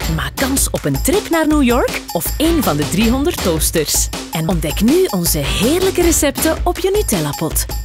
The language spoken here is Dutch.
Maak kans op een trip naar New York of één van de 300 toasters. En ontdek nu onze heerlijke recepten op je Nutella-pot.